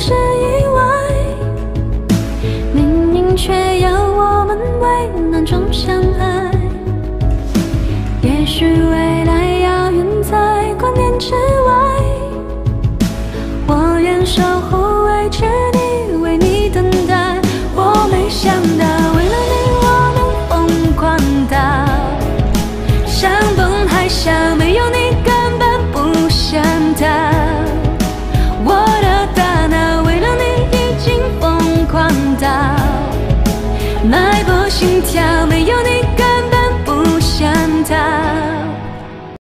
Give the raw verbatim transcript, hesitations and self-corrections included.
是意外，命运却要我们为难中相爱。也许未来遥远在观念之外，我愿守候未知地为你等待。我没想到